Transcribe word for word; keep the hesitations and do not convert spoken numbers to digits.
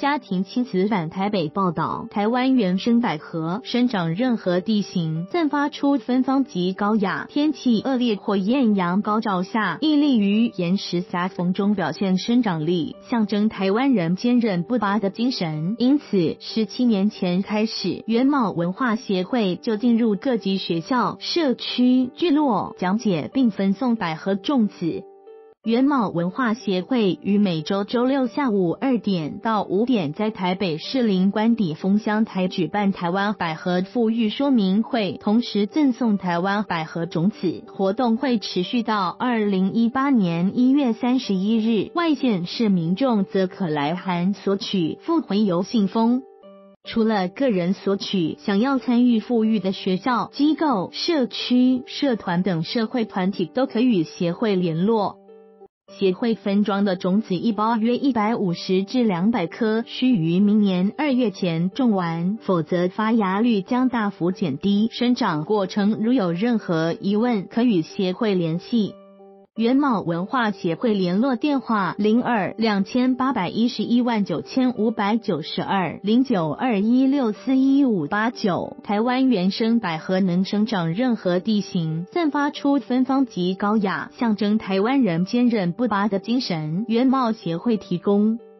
家庭亲子版台北报道，台湾原生百合生长任何地形，散发出芬芳及高雅，天气恶劣或艳阳高照下，屹立于岩石狭缝中表现生长力，象征台湾人坚韧不拔的精神。因此，十七年前开始，原茂文化协会就进入各级学校、社区、聚落讲解并分送百合种子。原茂文化协会于每周周六下午二点到五点在台北市林官邸枫香台举办台湾百合富裕说明会，同时赠送台湾百合种子。活动会持续到二零一八年一月三十一日，外县市民众则可来函索取附回邮信封。除了个人索取，想要参与富裕的学校、机构、社区、社团等社会团体都可与协会联络。协会分装的种子一包约一百五十至两百颗，需于明年二月前种完，否则发芽率将大幅减低。生长过程如有任何疑问，可与协会联系。原茂文化协会联络电话：零二两千八百一十一万九千五百九十二零九二一六四一五八九。台湾原生百合能生长任何地形，散发出芬芳及高雅，象征台湾人坚韧不拔的精神。原茂协会提供。